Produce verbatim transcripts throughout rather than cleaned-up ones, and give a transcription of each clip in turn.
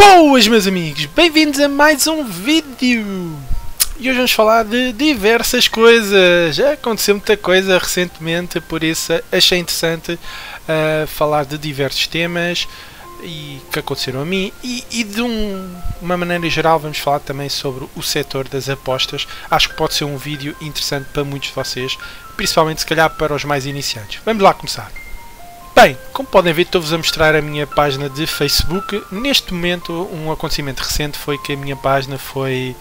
Boas, meus amigos, bem-vindos a mais um vídeo. E hoje vamos falar de diversas coisas. Já aconteceu muita coisa recentemente, por isso achei interessante uh, falar de diversos temas e que aconteceram a mim e, e de um, uma maneira geral vamos falar também sobre o setor das apostas. Acho que pode ser um vídeo interessante para muitos de vocês, principalmente se calhar para os mais iniciantes. Vamos lá começar. Bem, como podem ver, estou-vos a mostrar a minha página de Facebook. Neste momento, um acontecimento recente foi que a minha página foi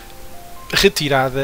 retirada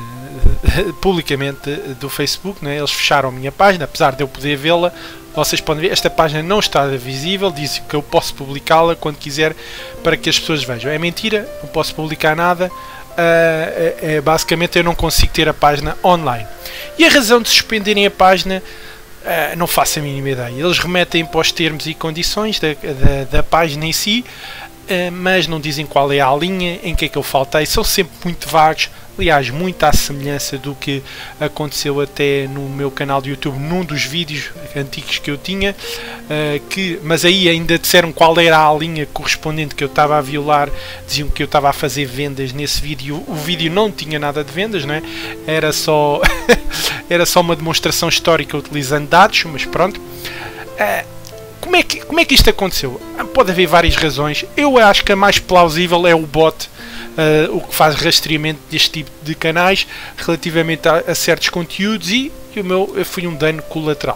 uh, publicamente do Facebook, né? Eles fecharam a minha página, apesar de eu poder vê-la. Vocês podem ver, esta página não está visível, diz que eu posso publicá-la quando quiser para que as pessoas vejam. É mentira, não posso publicar nada. Uh, é, é, basicamente eu não consigo ter a página online. E a razão de suspenderem a página, Uh, não faço a mínima ideia. Eles remetem para os termos e condições da, da, da página em si, uh, mas não dizem qual é a linha, em que é que eu faltei. São sempre muito vagos. Aliás, muito à semelhança do que aconteceu até no meu canal de YouTube, num dos vídeos antigos que eu tinha, uh, que, mas aí ainda disseram qual era a linha correspondente que eu estava a violar, diziam que eu estava a fazer vendas nesse vídeo. O vídeo não tinha nada de vendas, não é? Era só, era só uma demonstração histórica utilizando dados, mas pronto. Uh, como, é que, como é que isto aconteceu? Pode haver várias razões. Eu acho que a mais plausível é o bot, Uh, o que faz rastreamento deste tipo de canais relativamente a, a certos conteúdos, e, e o meu foi um dano colateral.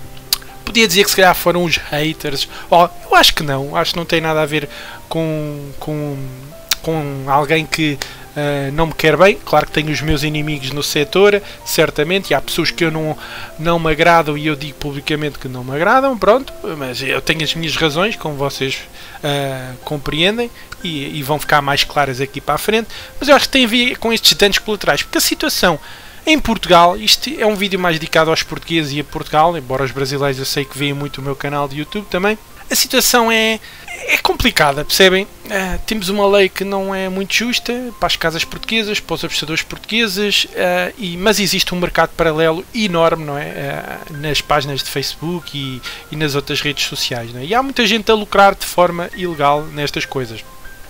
Podia dizer que se calhar foram os haters, oh, eu acho que não, acho que não tem nada a ver com, com, com alguém que uh, não me quer bem. Claro que tenho os meus inimigos no setor, certamente, e há pessoas que eu não, não me agradam e eu digo publicamente que não me agradam, pronto, mas eu tenho as minhas razões, como vocês uh, compreendem, e, e vão ficar mais claras aqui para a frente. Mas eu acho que tem a ver com estes danos colaterais, porque a situação em Portugal, isto é um vídeo mais dedicado aos portugueses e a Portugal, embora os brasileiros eu sei que veem muito o meu canal de YouTube também. A situação é, é complicada, percebem? Uh, temos uma lei que não é muito justa para as casas portuguesas, para os apostadores portugueses, uh, e, mas existe um mercado paralelo enorme, não é? Uh, nas páginas de Facebook e, e nas outras redes sociais, não é? E há muita gente a lucrar de forma ilegal nestas coisas.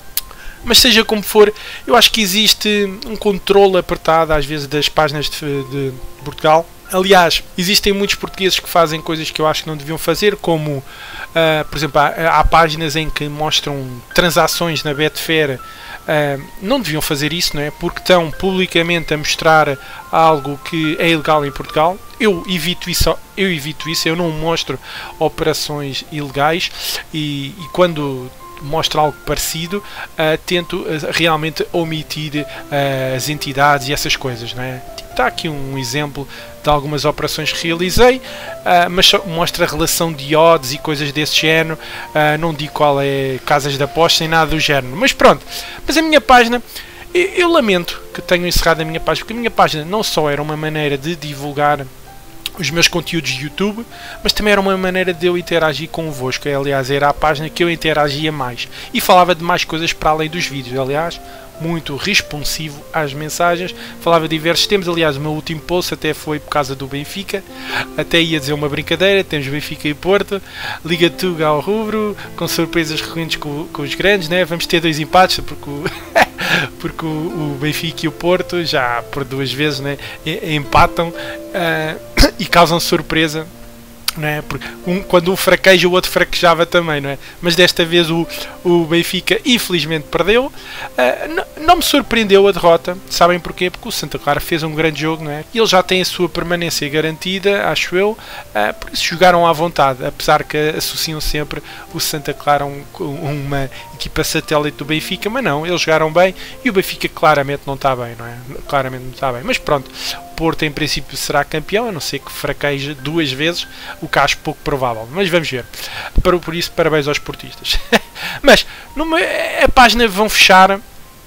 Mas seja como for, eu acho que existe um controle apertado às vezes das páginas de, de Portugal. Aliás, existem muitos portugueses que fazem coisas que eu acho que não deviam fazer, como, uh, por exemplo, há, há páginas em que mostram transações na Betfair. Uh, não deviam fazer isso, não é? Porque estão publicamente a mostrar algo que é ilegal em Portugal. Eu evito isso, eu evito isso, eu não mostro operações ilegais, e, e quando mostro algo parecido, uh, tento uh, realmente omitir uh, as entidades e essas coisas, não é? Está aqui um exemplo de algumas operações que realizei, uh, mas mostra a relação de odds e coisas desse género. Uh, não digo qual é casas de apostas nem nada do género, mas pronto. Mas a minha página, eu, eu lamento que tenham encerrado a minha página, porque a minha página não só era uma maneira de divulgar os meus conteúdos de YouTube, mas também era uma maneira de eu interagir convosco. Aliás, era a página que eu interagia mais e falava de mais coisas para além dos vídeos. Aliás, muito responsivo às mensagens, falava de diversos temas. Aliás, o meu último post até foi por causa do Benfica, até ia dizer uma brincadeira: temos Benfica e Porto, Liga Tuga ao rubro, com surpresas recorrentes com, com os grandes, né? Vamos ter dois empates, porque o, porque o, o Benfica e o Porto já por duas vezes, né, empatam uh, e causam surpresa, não é? Porque um, quando um fraqueja, o outro fraquejava também, não é? Mas desta vez o, o Benfica infelizmente perdeu. Uh, não, não me surpreendeu a derrota. Sabem porquê? Porque o Santa Clara fez um grande jogo, não é? E ele já tem a sua permanência garantida, acho eu. Uh, por isso jogaram à vontade, apesar que associam sempre o Santa Clara a um, uma equipa satélite do Benfica, mas não, eles jogaram bem e o Benfica claramente não está bem, não é? Claramente não está bem. Mas pronto, o Porto em princípio será campeão, a não ser que fraqueje duas vezes, o que acho pouco provável, mas vamos ver. Por, por isso, parabéns aos portistas. Mas numa, a página vão fechar,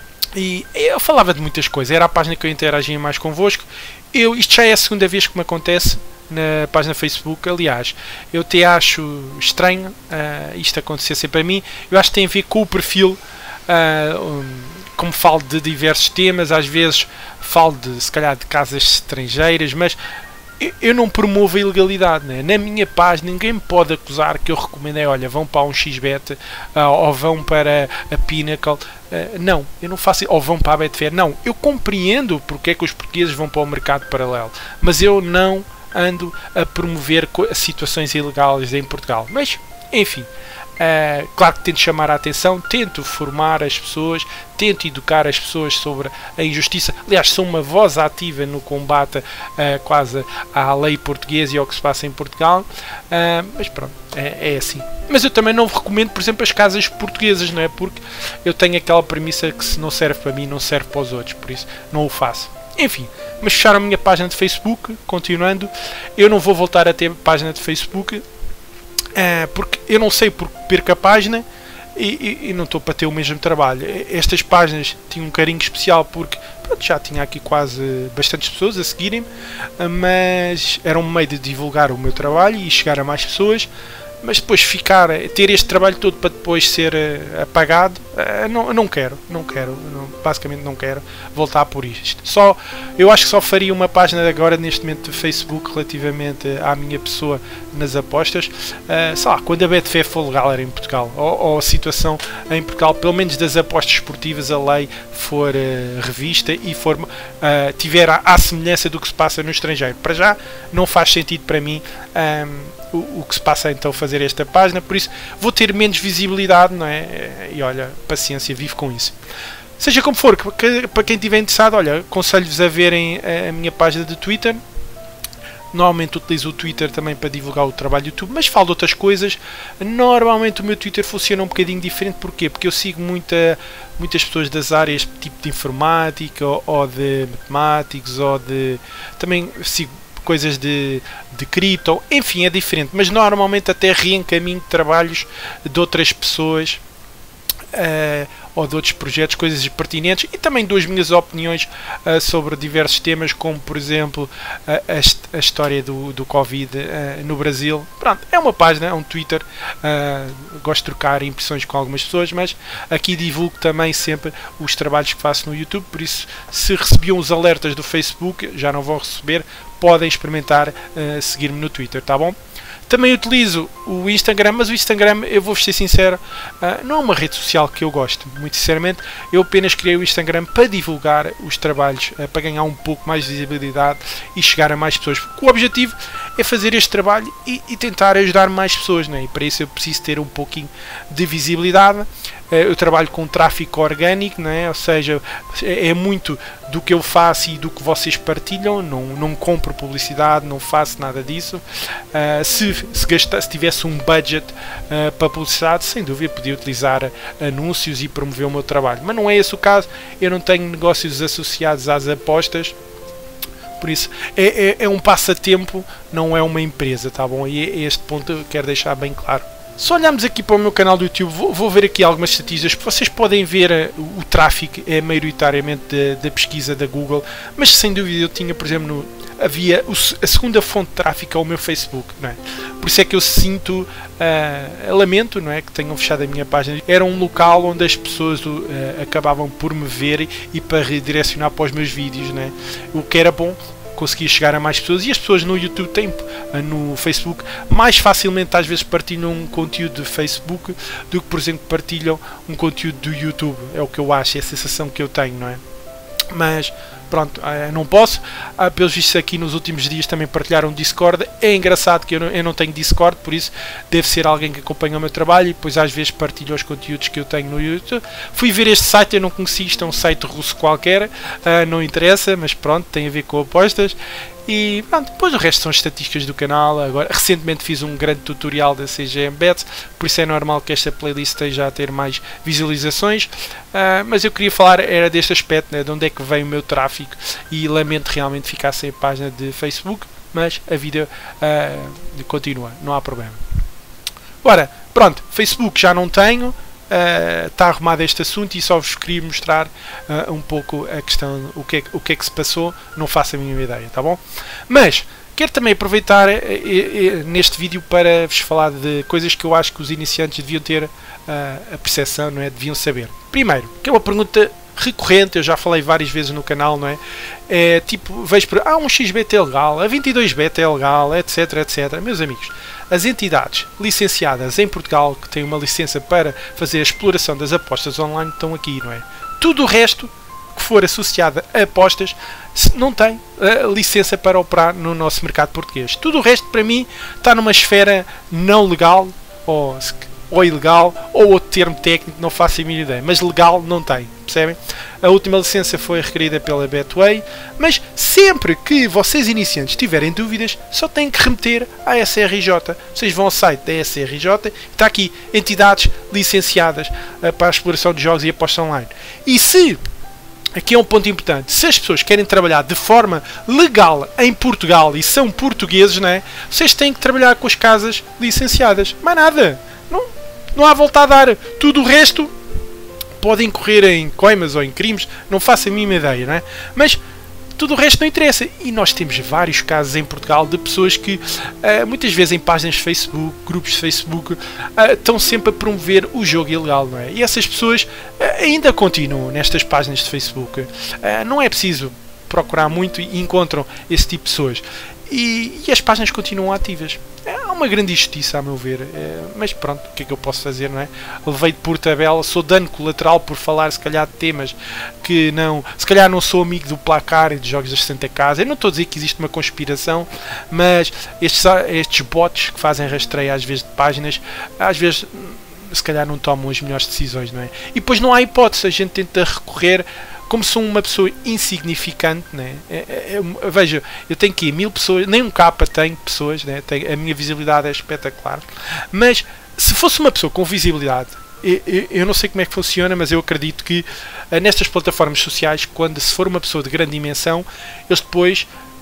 e eu falava de muitas coisas, era a página que eu interagia mais convosco. Eu, isto já é a segunda vez que me acontece na página Facebook. Aliás, eu até acho estranho uh, isto acontecer sempre a mim. Eu acho que tem a ver com o perfil. Uh, um, como falo de diversos temas, às vezes falo de, se calhar, de casas estrangeiras, mas eu, eu não promovo a ilegalidade, né? Na minha página ninguém me pode acusar que eu recomendei, olha, vão para um X Bet uh, ou vão para a Pinnacle. Uh, não, eu não faço, ou vão para a Betfair. Não, eu compreendo porque é que os portugueses vão para o mercado paralelo, mas eu não ando a promover situações ilegais em Portugal. Mas, enfim, uh, claro que tento chamar a atenção, tento formar as pessoas, tento educar as pessoas sobre a injustiça. Aliás, sou uma voz ativa no combate uh, quase à lei portuguesa e ao que se passa em Portugal. Uh, mas pronto, é, é assim. Mas eu também não recomendo, por exemplo, as casas portuguesas, não é? Porque eu tenho aquela premissa que se não serve para mim, não serve para os outros. Por isso, não o faço. Enfim, mas fecharam a minha página de Facebook, continuando. Eu não vou voltar a ter página de Facebook, uh, porque eu não sei porque perco a página e, e, e não estou para ter o mesmo trabalho. Estas páginas tinham um carinho especial porque pronto, já tinha aqui quase bastantes pessoas a seguirem-me, mas era um meio de divulgar o meu trabalho e chegar a mais pessoas. Mas depois ficar, ter este trabalho todo para depois ser uh, apagado, uh, não, não quero, não quero, não, basicamente não quero voltar por isto. Só, eu acho que só faria uma página agora neste momento de Facebook relativamente à minha pessoa nas apostas, uh, sei lá, quando a Betfair for legal era em Portugal, ou, ou a situação em Portugal, pelo menos das apostas esportivas, a lei for uh, revista e for, uh, tiver à, à semelhança do que se passa no estrangeiro. Para já não faz sentido para mim um, O, o que se passa então fazer esta página, por isso vou ter menos visibilidade, não é? E olha, paciência, vivo com isso. Seja como for, para quem estiver interessado, olha, aconselho-vos a verem a minha página de Twitter. Normalmente utilizo o Twitter também para divulgar o trabalho do YouTube, mas falo de outras coisas. Normalmente o meu Twitter funciona um bocadinho diferente, porquê? Porque eu sigo muita, muitas pessoas das áreas tipo de informática, ou, ou de matemáticos, ou de... também sigo coisas de, de cripto, enfim, é diferente, mas normalmente até reencaminho trabalhos de outras pessoas uh, ou de outros projetos, coisas pertinentes, e também dou as minhas opiniões uh, sobre diversos temas, como por exemplo uh, a, a história do, do Covid uh, no Brasil. Pronto, é uma página, é um Twitter, uh, gosto de trocar impressões com algumas pessoas, mas aqui divulgo também sempre os trabalhos que faço no YouTube, por isso se recebiam os alertas do Facebook, já não vão receber, podem experimentar uh, seguir-me no Twitter, tá bom? Também utilizo o Instagram, mas o Instagram, eu vou ser sincero, uh, não é uma rede social que eu gosto, muito sinceramente. Eu apenas criei o Instagram para divulgar os trabalhos, uh, para ganhar um pouco mais de visibilidade e chegar a mais pessoas. Porque o objetivo é fazer este trabalho e, e tentar ajudar mais pessoas, né? E para isso eu preciso ter um pouquinho de visibilidade. Uh, eu trabalho com tráfego orgânico, né? Ou seja, é, é muito do que eu faço e do que vocês partilham. Não, não compro publicidade, não faço nada disso. Uh, se Se, gastar, se tivesse um budget uh, para publicidade, sem dúvida podia utilizar anúncios e promover o meu trabalho, mas não é esse o caso. Eu não tenho negócios associados às apostas, por isso é, é, é um passatempo, não é uma empresa, tá bom? E é este ponto eu quero deixar bem claro. Se olharmos aqui para o meu canal do YouTube, vou, vou ver aqui algumas estatísticas, porque vocês podem ver uh, o, o tráfego é maioritariamente da pesquisa da Google, mas sem dúvida eu tinha, por exemplo, no, havia o, a segunda fonte de tráfego é o meu Facebook, não é? Por isso é que eu sinto, uh, lamento, não é, que tenham fechado a minha página. Era um local onde as pessoas uh, acabavam por me ver e para redirecionar para os meus vídeos, não é? O que era bom, conseguia chegar a mais pessoas, e as pessoas no YouTube têm, no Facebook, mais facilmente às vezes partilham um conteúdo de Facebook do que, por exemplo, partilham um conteúdo do YouTube. É o que eu acho, é a sensação que eu tenho, não é? Mas pronto, não posso. Ah, pelos vistos aqui nos últimos dias também partilharam Discord. É engraçado que eu não, eu não tenho Discord, por isso deve ser alguém que acompanha o meu trabalho e depois às vezes partilha os conteúdos que eu tenho no YouTube. Fui ver este site, eu não conheci, isto é um site russo qualquer, ah, não interessa, mas pronto, tem a ver com apostas. E pronto, depois o resto são estatísticas do canal. Agora, recentemente fiz um grande tutorial da C G M Bet, por isso é normal que esta playlist esteja a ter mais visualizações. Uh, mas eu queria falar era deste aspecto, né, de onde é que vem o meu tráfego, e lamento realmente ficar sem a página de Facebook, mas a vida uh, continua, não há problema. Ora, pronto, Facebook já não tenho. Está uh, arrumado este assunto e só vos queria mostrar uh, um pouco a questão, o que, é, o que é que se passou, não faço a mínima ideia, tá bom? Mas quero também aproveitar uh, uh, neste vídeo para vos falar de coisas que eu acho que os iniciantes deviam ter uh, a percepção, não é? Deviam saber. Primeiro, que é uma pergunta recorrente, eu já falei várias vezes no canal, não é? É tipo, vejo por, ah, um X B T é legal, a vinte e dois bet é legal, etc, etcétera. Meus amigos, as entidades licenciadas em Portugal, que têm uma licença para fazer a exploração das apostas online, estão aqui, não é? Tudo o resto que for associado a apostas não tem uh, licença para operar no nosso mercado português. Tudo o resto, para mim, está numa esfera não legal, ou, ou ilegal, ou outro termo técnico, não faço a mínima ideia, mas legal não tem, percebem? A última licença foi requerida pela Betway, mas sempre que vocês iniciantes tiverem dúvidas, só têm que remeter à S R J. Vocês vão ao site da S R J, está aqui, entidades licenciadas uh, para a exploração de jogos e apostas online. E se aqui é um ponto importante. Se as pessoas querem trabalhar de forma legal em Portugal e são portugueses, não é? Vocês têm que trabalhar com as casas licenciadas. Mais nada. Não, não há volta a dar. Tudo o resto pode incorrer em coimas ou em crimes. Não faço a mínima ideia, não é? Mas tudo o resto não interessa. E nós temos vários casos em Portugal de pessoas que, uh, muitas vezes em páginas de Facebook, grupos de Facebook, uh, estão sempre a promover o jogo ilegal, não é? E essas pessoas uh, ainda continuam nestas páginas de Facebook. Uh, não é preciso procurar muito e encontram esse tipo de pessoas. E, e as páginas continuam ativas. É uma grande injustiça, a meu ver. É, mas pronto, o que é que eu posso fazer, não é? Levei por tabela, sou dano colateral por falar, se calhar, de temas que não... Se calhar não sou amigo do placar e de jogos das sessenta casas. Eu não estou a dizer que existe uma conspiração, mas estes, estes bots que fazem rastreio, às vezes, de páginas, às vezes, se calhar, não tomam as melhores decisões, não é? E depois não há hipótese, a gente tenta recorrer... Como sou uma pessoa insignificante, né? É, é, é, veja, eu tenho aqui mil pessoas, nem um capa tenho pessoas, né? Tenho, a minha visibilidade é espetacular. Mas se fosse uma pessoa com visibilidade, eu, eu, eu não sei como é que funciona, mas eu acredito que uh, nestas plataformas sociais, quando se for uma pessoa de grande dimensão, eles depois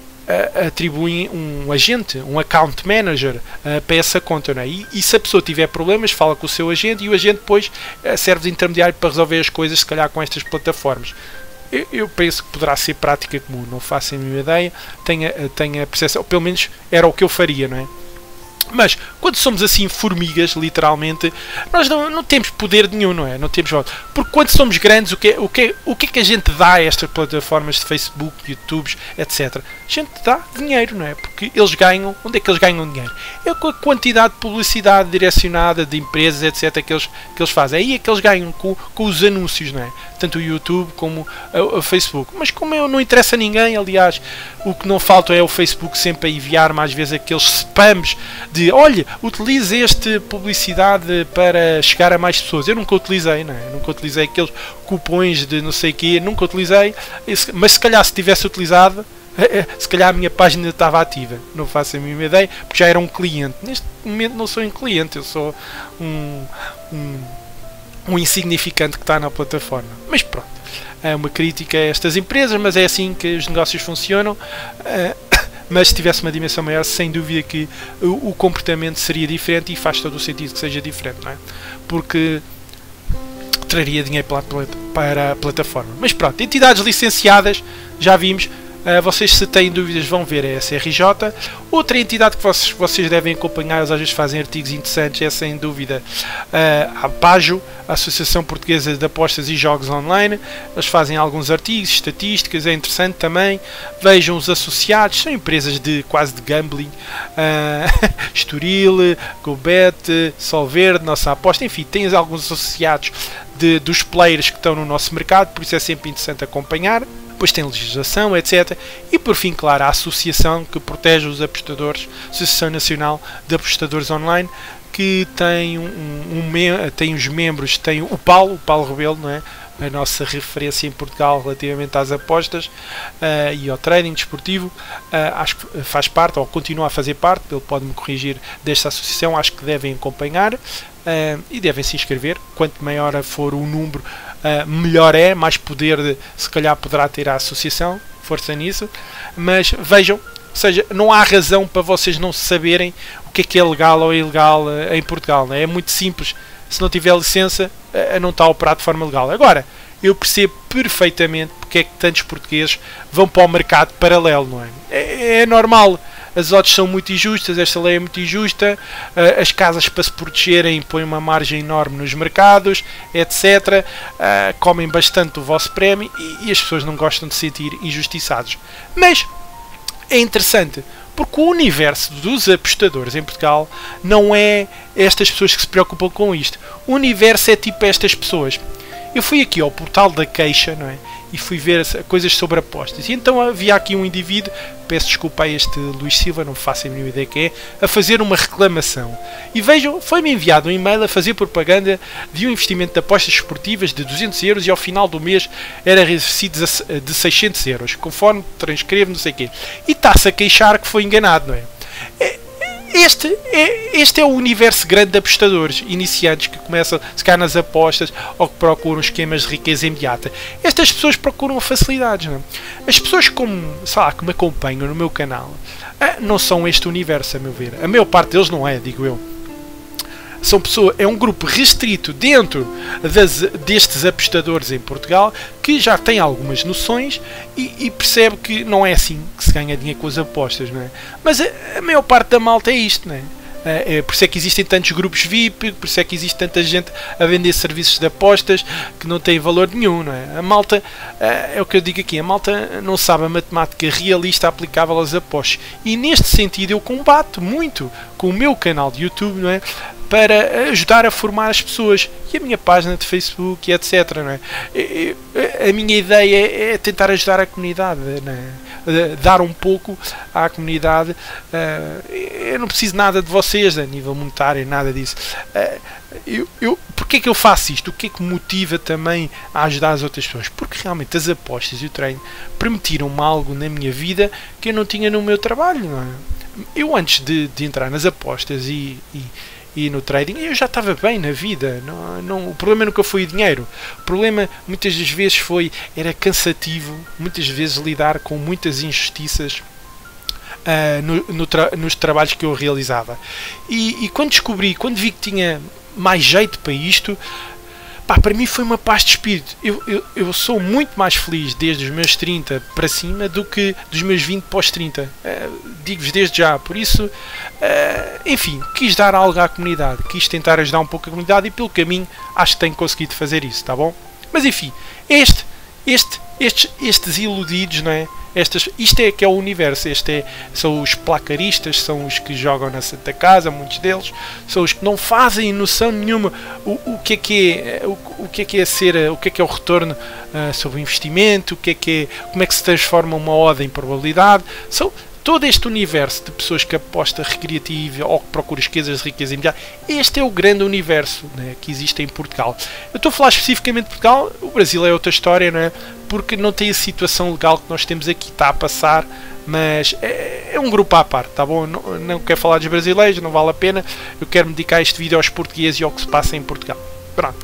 uh, atribuem um agente, um account manager uh, para essa conta, né? E, e se a pessoa tiver problemas, fala com o seu agente e o agente depois uh, serve de intermediário para resolver as coisas, se calhar com estas plataformas. Eu, eu penso que poderá ser prática comum, não faço a mínima ideia, tenho, tenho a percepção, ou pelo menos era o que eu faria, não é? Mas, quando somos assim formigas, literalmente, nós não, não temos poder nenhum, não é? Não temos voto. Porque quando somos grandes, o que, o, que, o que é que a gente dá a estas plataformas de Facebook, YouTubes, etcétera? A gente dá dinheiro, não é? Porque eles ganham... Onde é que eles ganham dinheiro? É com a quantidade de publicidade direcionada de empresas, etcétera, que eles, que eles fazem. Aí é que eles ganham com, com os anúncios, não é? Tanto o YouTube como o Facebook. Mas como eu, não interessa a ninguém, aliás, o que não falta é o Facebook sempre a enviar-me às vezes aqueles spams de, olha, utilize esta publicidade para chegar a mais pessoas. Eu nunca utilizei, não é? Eu nunca utilizei aqueles cupons de não sei o quê, nunca utilizei, mas se calhar se tivesse utilizado, se calhar a minha página estava ativa. Não faço a mínima ideia, porque já era um cliente. Neste momento não sou um cliente, eu sou um, um, um insignificante que está na plataforma. Mas pronto, é uma crítica a estas empresas, mas é assim que os negócios funcionam. Mas se tivesse uma dimensão maior, sem dúvida que o, o comportamento seria diferente, e faz todo o sentido que seja diferente, não é? Porque traria dinheiro para, para a plataforma. Mas pronto, entidades licenciadas, já vimos. Uh, vocês, se têm dúvidas, vão ver a S R J. Outra entidade que vocês, vocês devem acompanhar, eles às vezes fazem artigos interessantes, é sem dúvida uh, a PAJO, a Associação Portuguesa de Apostas e Jogos Online. Eles fazem alguns artigos, estatísticas, é interessante também. Vejam os associados, são empresas de quase de gambling, uh, Estoril, GoBet, Solverde, Nossa Aposta, enfim, tens alguns associados de, dos players que estão no nosso mercado, por isso é sempre interessante acompanhar. Depois tem legislação, etcétera. E por fim, claro, a associação que protege os apostadores, Associação Nacional de Apostadores Online, que tem, um, um, um, tem os membros, tem o Paulo, o Paulo Rebelo, não é? A nossa referência em Portugal relativamente às apostas uh, e ao trading desportivo. Uh, acho que faz parte, ou continua a fazer parte, ele pode-me corrigir, desta associação. Acho que devem acompanhar uh, e devem se inscrever. Quanto maior for o número, uh, melhor é, mais poder de, se calhar poderá ter a associação, força nisso. Mas vejam, ou seja, não há razão para vocês não saberem o que é que é legal ou ilegal uh, em Portugal, não é? É muito simples. Se não tiver licença, não está a operar de forma legal. Agora, eu percebo perfeitamente porque é que tantos portugueses vão para o mercado paralelo, não é? É, é normal. as odds são muito injustas, esta lei é muito injusta, uh, as casas para se protegerem põem uma margem enorme nos mercados, etcétera. Uh, comem bastante o vosso prémio e, e as pessoas não gostam de se sentir injustiçados. Mas é interessante, porque o universo dos apostadores em Portugal não é estas pessoas que se preocupam com isto. O universo é tipo estas pessoas. Eu fui aqui ao portal da queixa, não é? E fui ver coisas sobre apostas. E então havia aqui um indivíduo, peço desculpa a este Luís Silva, não faço a mínima ideia quem é, a fazer uma reclamação. E vejam, foi-me enviado um e-mail a fazer propaganda de um investimento de apostas esportivas de duzentos euros e ao final do mês era ressarcido de seiscentos euros, conforme transcrevo, não sei o quê. E está-se a queixar que foi enganado, não é? é Este é, este é o universo grande de apostadores iniciantes que começam a ficar nas apostas ou que procuram esquemas de riqueza imediata. Estas pessoas procuram facilidades. Não é? As pessoas como, sei lá, que me acompanham no meu canal não são este universo, a meu ver. A maior parte deles não é, digo eu. São pessoas, é um grupo restrito dentro das, destes apostadores em Portugal que já tem algumas noções e, e percebe que não é assim que se ganha dinheiro com as apostas, não é? Mas a, a maior parte da malta é isto, não é? É, por isso é que existem tantos grupos V I P, por isso é que existe tanta gente a vender serviços de apostas que não têm valor nenhum, não é? A malta, é o que eu digo aqui, a malta não sabe a matemática realista aplicável às apostas. E neste sentido eu combato muito com o meu canal de YouTube, não é? Para ajudar a formar as pessoas e a minha página de Facebook e etcétera. Não é? A minha ideia é tentar ajudar a comunidade, não é? Dar um pouco à comunidade. Eu não preciso nada de vocês a nível monetário, nada disso. Eu, eu, porque é que eu faço isto? O que é que me motiva também a ajudar as outras pessoas? Porque realmente as apostas e o treino permitiram-me algo na minha vida que eu não tinha no meu trabalho. Não é? Eu antes de, de entrar nas apostas e, e e no trading, eu já estava bem na vida. Não, não, o problema nunca foi o dinheiro. O problema muitas das vezes foi, era cansativo, muitas vezes lidar com muitas injustiças uh, no, no tra nos trabalhos que eu realizava. E, e quando descobri, quando vi que tinha mais jeito para isto, pá, para mim foi uma paz de espírito. Eu, eu, eu sou muito mais feliz desde os meus trinta para cima do que dos meus vinte para os trinta. Uh, Digo-vos desde já. Por isso, uh, enfim, quis dar algo à comunidade. Quis tentar ajudar um pouco a comunidade e pelo caminho acho que tenho conseguido fazer isso, tá bom? Mas enfim, este, este, estes, estes iludidos, não é? Estas, isto é que é o universo. Este é, são os placaristas, são os que jogam na Santa Casa, muitos deles, são os que não fazem noção nenhuma o, o que é que é, o, o que é que é ser, o que é que é o retorno uh, sobre o investimento, o que é que é, como é que se transforma uma odd em probabilidade. São todo este universo de pessoas que aposta recreativa ou que procura esquemas de riqueza imediata. Este é o grande universo, né, que existe em Portugal. Eu estou a falar especificamente de Portugal. O Brasil é outra história, não é? Porque não tem a situação legal que nós temos aqui, está a passar, mas é, é um grupo à parte, tá bom? Não, não quero falar dos brasileiros, não vale a pena. Eu quero me dedicar este vídeo aos portugueses e ao que se passa em Portugal. Pronto.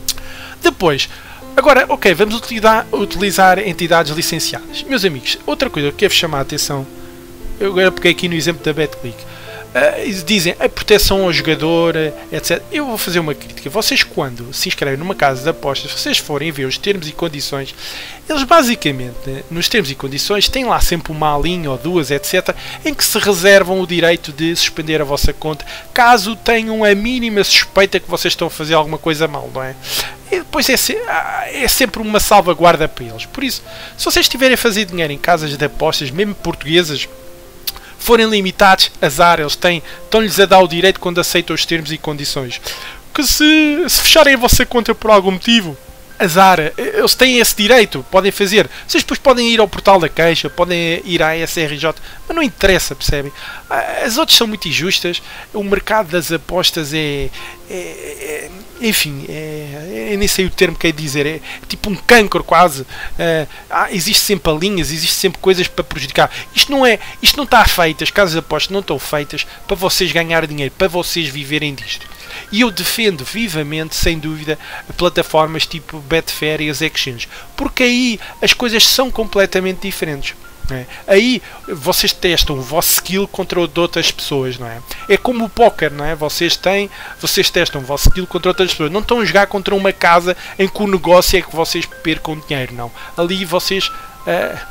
Depois, agora, ok, vamos utilizar, utilizar entidades licenciadas. Meus amigos, outra coisa que eu quero chamar a atenção, eu agora peguei aqui no exemplo da BetClick. Uh, dizem a proteção ao jogador, etcétera. Eu vou fazer uma crítica. Vocês, quando se inscrevem numa casa de apostas, se vocês forem ver os termos e condições, eles basicamente, nos termos e condições, têm lá sempre uma linha ou duas, etcétera, em que se reservam o direito de suspender a vossa conta caso tenham a mínima suspeita que vocês estão a fazer alguma coisa mal, não é? E depois é, se, é sempre uma salvaguarda para eles. Por isso, se vocês estiverem a fazer dinheiro em casas de apostas, mesmo portuguesas, forem limitados, azar, eles têm, estão-lhes a dar o direito quando aceitam os termos e condições. Que se, se fecharem a vossa conta por algum motivo, azar, eles têm esse direito, podem fazer. Vocês depois podem ir ao portal da queixa, podem ir à S R J, mas não interessa, percebem? As outras são muito injustas, o mercado das apostas é... é, é enfim, é, eu nem sei o termo que é dizer, é tipo um cancro quase. Uh, ah, existe sempre linhas, existe sempre coisas para prejudicar. Isto não é, isto não está feito, as casas de apostas não estão feitas para vocês ganharem dinheiro, para vocês viverem disto. E eu defendo vivamente, sem dúvida, plataformas tipo Betfair e as exchanges, porque aí as coisas são completamente diferentes. É. Aí vocês testam o vosso skill contra o de outras pessoas, não é? É como o póquer, não é? Vocês têm, vocês testam o vosso skill contra outras pessoas. Não estão a jogar contra uma casa em que o negócio é que vocês percam dinheiro, não. Ali vocês uh,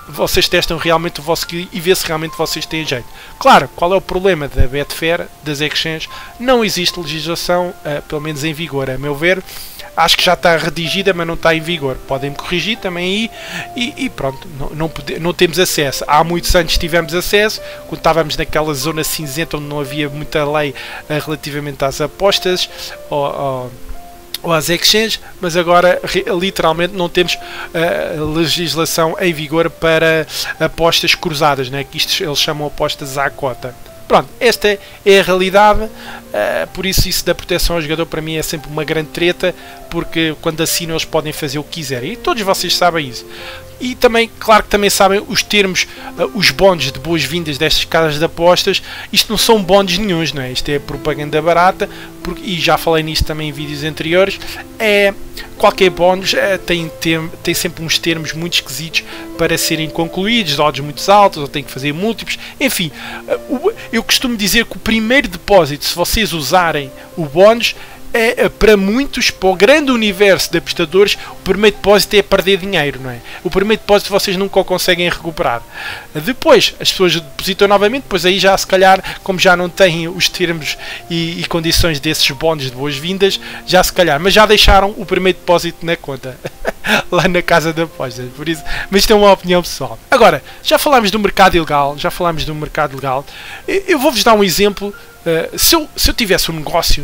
vocês testam realmente o vosso skill e vê se realmente vocês têm jeito. Claro, qual é o problema da Betfair, das exchanges? Não existe legislação, uh, pelo menos em vigor, a meu ver. Acho que já está redigida, mas não está em vigor. Podem-me corrigir também aí e, e pronto, não, não, pode, não temos acesso. Há muitos anos tivemos acesso, quando estávamos naquela zona cinzenta onde não havia muita lei uh, relativamente às apostas ou, ou, ou às exchanges, mas agora literalmente não temos uh, legislação em vigor para apostas cruzadas, né? Que isto eles chamam apostas à cota. Pronto, esta é a realidade, uh, por isso isso da proteção ao jogador para mim é sempre uma grande treta, porque quando assinam eles podem fazer o que quiserem, e todos vocês sabem isso. E também, claro que também sabem os termos, uh, os bónus de boas-vindas destas casas de apostas. Isto não são bónus nenhuns, não é? Isto é propaganda barata, porque, e já falei nisso também em vídeos anteriores. É, qualquer bónus é, tem, tem, tem sempre uns termos muito esquisitos para serem concluídos, odds muito altos, ou tem que fazer múltiplos, enfim. Uh, eu costumo dizer que o primeiro depósito, se vocês usarem o bónus, é, para muitos, para o grande universo de apostadores, o primeiro depósito é perder dinheiro, não é? O primeiro depósito vocês nunca o conseguem recuperar. Depois, as pessoas depositam novamente, pois aí já se calhar, como já não têm os termos e, e condições desses bónus de boas-vindas, já se calhar, mas já deixaram o primeiro depósito na conta. Lá na casa de apostas, por isso, mas isto é uma opinião pessoal. Agora, já falámos do mercado ilegal, já falámos do mercado legal, eu vou-vos dar um exemplo. Uh, se, eu, se eu tivesse um negócio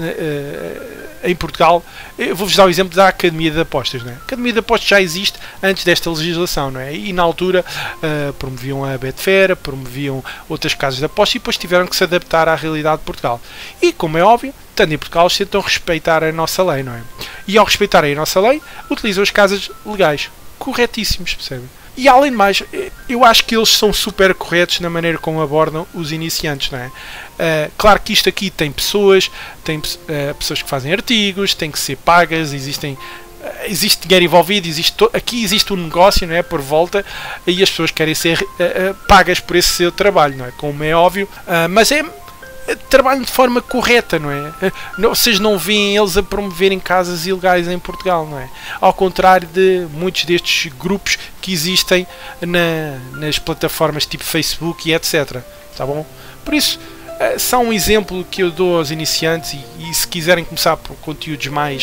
uh, em Portugal, eu vou-vos dar o exemplo da Academia de Apostas, não é? A Academia de Apostas já existe antes desta legislação, não é? E na altura uh, promoviam a Betfair, promoviam outras casas de apostas e depois tiveram que se adaptar à realidade de Portugal. E como é óbvio, tanto em Portugal eles tentam respeitar a nossa lei, não é? E ao respeitarem a nossa lei, utilizam as casas legais. Corretíssimos, percebem? E além de mais, eu acho que eles são super corretos na maneira como abordam os iniciantes, não é? Uh, claro que isto aqui tem pessoas, tem uh, pessoas que fazem artigos, tem que ser pagas, existem, uh, existe dinheiro envolvido, existe aqui existe um negócio, não é? Por volta, e as pessoas querem ser uh, uh, pagas por esse seu trabalho, não é? Como é óbvio, uh, mas é trabalham de forma correta, não é? Vocês não veem eles a promoverem casas ilegais em Portugal, não é? Ao contrário de muitos destes grupos que existem na, nas plataformas tipo Facebook e etcétera. Tá bom? Por isso, só um exemplo que eu dou aos iniciantes e, e se quiserem começar por conteúdos mais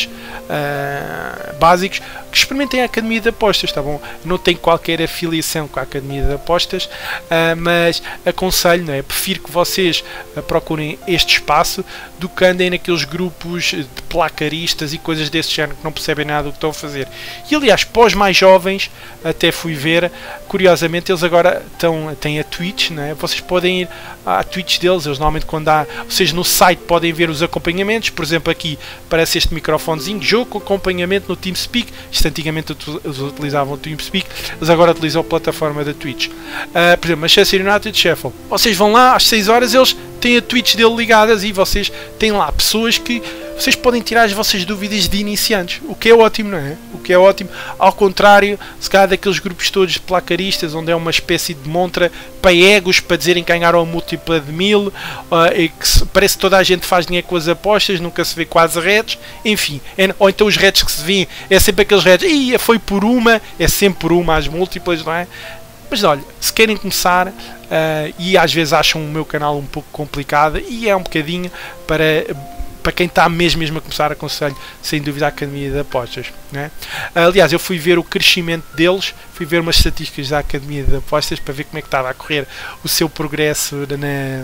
uh, básicos, que experimentem a Academia de Apostas, tá bom? Não tenho qualquer afiliação com a Academia de Apostas, uh, mas aconselho, não é? Prefiro que vocês uh, procurem este espaço do que andem naqueles grupos de placaristas e coisas desse género que não percebem nada do que estão a fazer. E aliás, para os mais jovens, até fui ver, curiosamente, eles agora estão, têm a Twitch, não é? Vocês podem ir à Twitch deles, eles normalmente quando há, vocês no site podem ver os acompanhamentos, por exemplo aqui parece este microfonezinho, jogo com acompanhamento no TeamSpeak, isto antigamente eles utilizavam o TeamSpeak, eles agora utilizam a plataforma da Twitch. Uh, por exemplo, Manchester United Sheffield, vocês vão lá às seis horas, eles têm a Twitch dele ligadas e vocês têm lá pessoas que vocês podem tirar as vossas dúvidas de iniciantes, o que é ótimo, não é? O que é ótimo, ao contrário, se calhar daqueles grupos todos de placaristas, onde é uma espécie de montra para egos, para dizerem que ganharam a múltipla de mil, uh, e que se, parece que toda a gente faz dinheiro com as apostas, nunca se vê quase redes, enfim, é, ou então os redes que se vêem, é sempre aqueles redes, e foi por uma, é sempre por uma, as múltiplas, não é? Mas olha, se querem começar, uh, e às vezes acham o meu canal um pouco complicado, e é um bocadinho para... para quem está mesmo, mesmo a começar, aconselho sem dúvida a Academia de Apostas, né? Aliás, eu fui ver o crescimento deles, fui ver umas estatísticas da Academia de Apostas para ver como é que estava a correr o seu progresso na,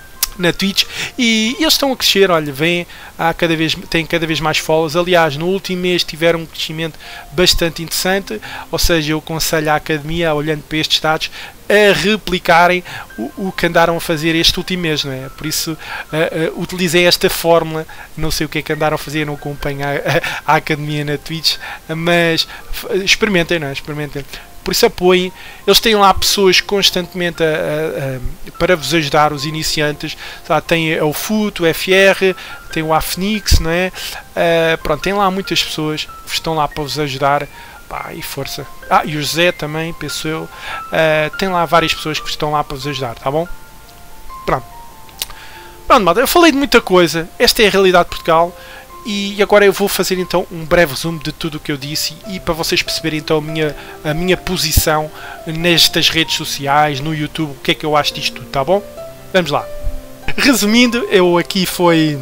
na Twitch, e eles estão a crescer, olha, vêm, há cada vez, têm cada vez mais followers. Aliás, no último mês tiveram um crescimento bastante interessante, ou seja, eu aconselho a Academia, olhando para estes dados, a replicarem o, o que andaram a fazer este último mês, não é? Por isso, uh, uh, utilizei esta fórmula, não sei o que é que andaram a fazer, não acompanho a, a, a Academia na Twitch, mas experimentem, não é? Experimentem. Por isso apoiem, eles têm lá pessoas constantemente a, a, a, para vos ajudar, os iniciantes, lá tem o Futo, o F R, tem o Afnix, não é? Uh, pronto, tem lá muitas pessoas que estão lá para vos ajudar. Pá, e força. Ah, e o José também, penso eu. Uh, tem lá várias pessoas que estão lá para vos ajudar, tá bom? Pronto. Pronto, malta, eu falei de muita coisa. Esta é a realidade de Portugal. E agora eu vou fazer então um breve resumo de tudo o que eu disse e para vocês perceberem então a minha, a minha posição nestas redes sociais, no YouTube, o que é que eu acho disto tudo, tá bom? Vamos lá. Resumindo, eu aqui foi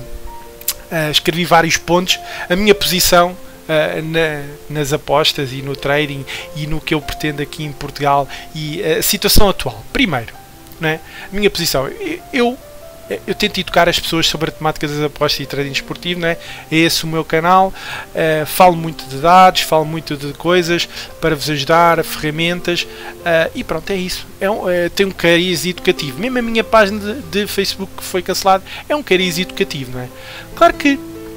uh, escrevi vários pontos, a minha posição uh, na, nas apostas e no trading e no que eu pretendo aqui em Portugal e a situação atual. Primeiro, né, a minha posição, eu Eu tento educar as pessoas sobre a temática das apostas e trading esportivo, né? É esse o meu canal. Uh, falo muito de dados, falo muito de coisas para vos ajudar, ferramentas, uh, e pronto, é isso. É um, uh, tem um cariz educativo. Mesmo a minha página de, de Facebook que foi cancelada é um cariz educativo, não é? Claro que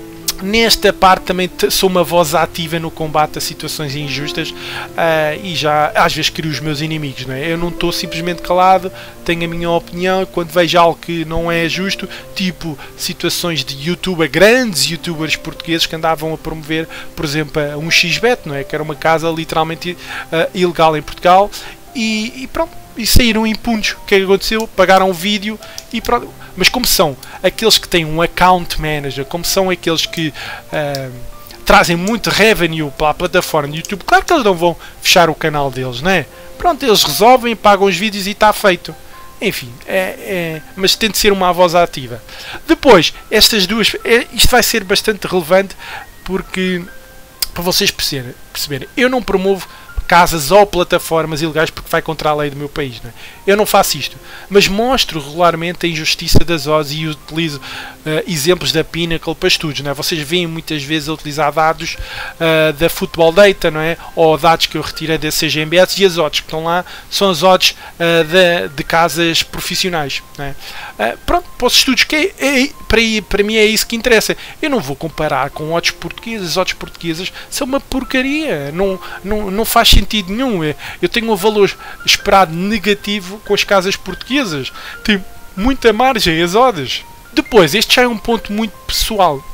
nesta parte também sou uma voz ativa no combate a situações injustas uh, e já às vezes crio os meus inimigos, não é? Eu não estou simplesmente calado, tenho a minha opinião. Quando vejo algo que não é justo, tipo situações de youtuber, grandes youtubers portugueses que andavam a promover, por exemplo, um X Bet, não é? Que era uma casa literalmente uh, ilegal em Portugal, e, e pronto, e saíram impunes. O que é que aconteceu? Pagaram o vídeo e pronto. Mas como são aqueles que têm um account manager, como são aqueles que uh, trazem muito revenue para a plataforma de YouTube, claro que eles não vão fechar o canal deles, não é? Pronto, eles resolvem, pagam os vídeos e está feito. Enfim, é, é, mas tem de ser uma voz ativa. Depois, estas duas, é, isto vai ser bastante relevante porque, para vocês perceberem, perceberem eu não promovo casas ou plataformas ilegais porque vai contra a lei do meu país, não é? Eu não faço isto, mas mostro regularmente a injustiça das odds e utilizo uh, exemplos da Pinnacle para estudos, não é? Vocês veem muitas vezes a utilizar dados uh, da Football Data, não é? Ou dados que eu retirei da C G M B S, e as odds que estão lá são as odds uh, de, de casas profissionais, não é? Uh, pronto, para os estudos, que é, é, para, para mim é isso que interessa. Eu não vou comparar com odds portuguesas. As odds portuguesas são uma porcaria, não, não, não faz sentido nenhum. Eu tenho um valor esperado negativo com as casas portuguesas, tem muita margem as odds. Depois, este já é um ponto muito pessoal,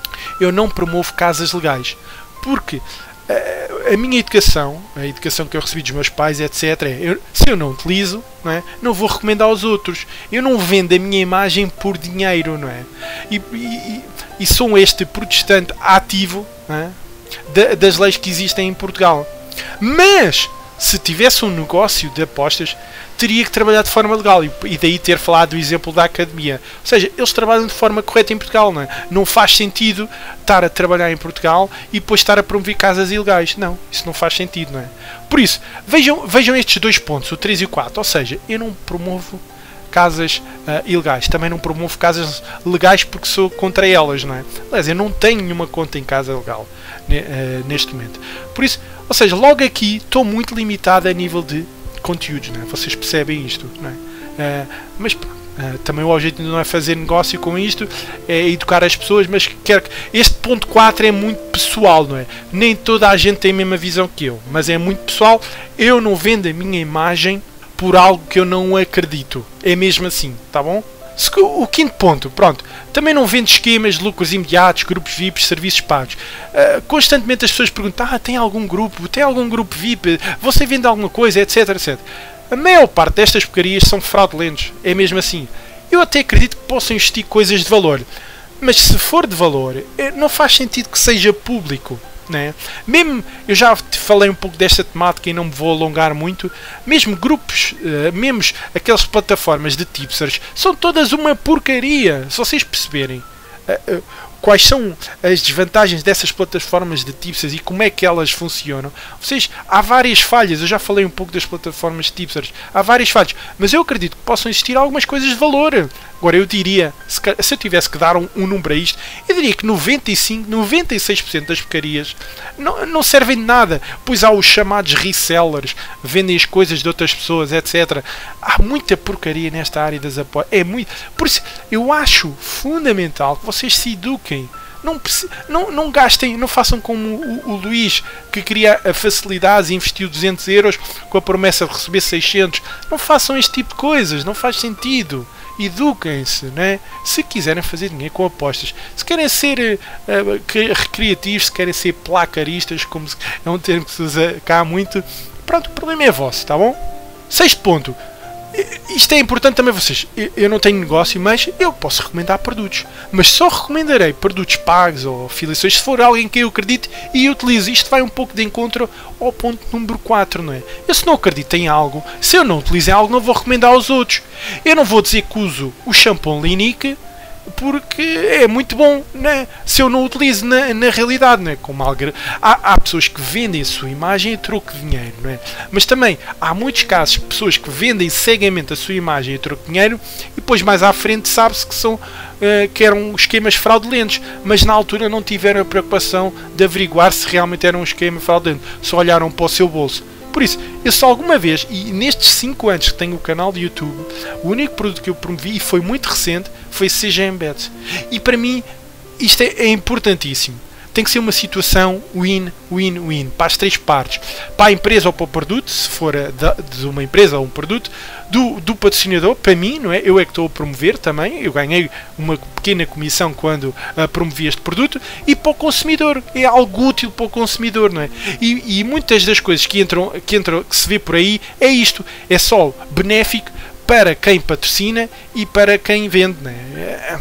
eu não promovo casas legais porque a minha educação, a educação que eu recebi dos meus pais, etcétera, eu, se eu não utilizo, não é, não vou recomendar aos outros. Eu não vendo a minha imagem por dinheiro, não é? E, e, e sou este protestante ativo, não é, das leis que existem em Portugal. Mas, se tivesse um negócio de apostas, teria que trabalhar de forma legal, e daí ter falado do exemplo da academia. Ou seja, eles trabalham de forma correta em Portugal, não é? Não faz sentido estar a trabalhar em Portugal e depois estar a promover casas ilegais. Não, isso não faz sentido, não é? Por isso, vejam, vejam estes dois pontos, o três e o quatro. Ou seja, eu não promovo casas uh, ilegais, também não promovo casas legais porque sou contra elas, não é? Aliás, eu não tenho nenhuma conta em casa legal uh, neste momento. Por isso, ou seja, logo aqui estou muito limitado a nível de conteúdos, não é? Vocês percebem isto, não é? Uh, mas uh, também o objetivo não é fazer negócio com isto, é educar as pessoas, mas quero que este ponto quatro é muito pessoal, não é? Nem toda a gente tem a mesma visão que eu, mas é muito pessoal. Eu não vendo a minha imagem por algo que eu não acredito, é mesmo assim, tá bom? O quinto ponto, pronto, também não vendo esquemas de lucros imediatos, grupos V I Ps, serviços pagos. Uh, constantemente as pessoas perguntam, ah, tem algum grupo, tem algum grupo V I P, você vende alguma coisa, etc, etcétera. A maior parte destas porcarias são fraudulentos, é mesmo assim. Eu até acredito que possam existir coisas de valor, mas se for de valor, não faz sentido que seja público. Né? Mesmo, eu já falei um pouco desta temática e não me vou alongar muito. Mesmo grupos, uh, mesmo aquelas plataformas de tipsters, são todas uma porcaria. Se vocês perceberem uh, uh, quais são as desvantagens dessas plataformas de tipsters e como é que elas funcionam, vocês, há várias falhas. Eu já falei um pouco das plataformas de tipsters, há várias falhas, mas eu acredito que possam existir algumas coisas de valor. Agora, eu diria, se, se eu tivesse que dar um, um número a isto, eu diria que noventa e cinco, noventa e seis por cento das porcarias não, não servem de nada, pois há os chamados resellers, vendem as coisas de outras pessoas, etcétera. Há muita porcaria nesta área das apostas. É muito, por isso, eu acho fundamental que vocês se eduquem. Não, não, não gastem, não façam como o, o Luís, que queria a facilidade e investiu duzentos euros com a promessa de receber seiscentos. Não façam este tipo de coisas, não faz sentido. Eduquem-se, né? Se quiserem fazer dinheiro com apostas, se querem ser uh, recreativos, se querem ser placaristas, como é um termo que se usa cá muito, pronto, o problema é vosso, tá bom? Sexto ponto, isto é importante também vocês. Eu não tenho negócio, mas eu posso recomendar produtos. Mas só recomendarei produtos pagos ou afiliações se for alguém que eu acredite e utilizo. Isto vai um pouco de encontro ao ponto número quatro, não é? Eu se não acredito em algo, se eu não utilizo em algo, não vou recomendar aos outros. Eu não vou dizer que uso o shampoo Linique porque é muito bom, né? Se eu não utilizo na, na realidade, né? Como algo, há, há pessoas que vendem a sua imagem a troco de dinheiro, né? Mas também há muitos casos de pessoas que vendem cegamente a sua imagem a troco de dinheiro e depois mais à frente sabe-se que são uh, que eram esquemas fraudulentos, mas na altura não tiveram a preocupação de averiguar se realmente era um esquema fraudulento, só olharam para o seu bolso. Por isso, eu só alguma vez, e nestes cinco anos que tenho o canal de YouTube, o único produto que eu promovi, e foi muito recente, foi C G Embeds. E para mim, isto é, é importantíssimo. Tem que ser uma situação win-win-win para as três partes. Para a empresa ou para o produto, se for de uma empresa ou um produto, do, do patrocinador, para mim, não é? Eu é que estou a promover também, eu ganhei uma pequena comissão quando uh, promovi este produto, e para o consumidor, é algo útil para o consumidor, não é? E, e muitas das coisas que entram, que entram, que se vê por aí, é isto, é só benéfico para quem patrocina e para quem vende, não é?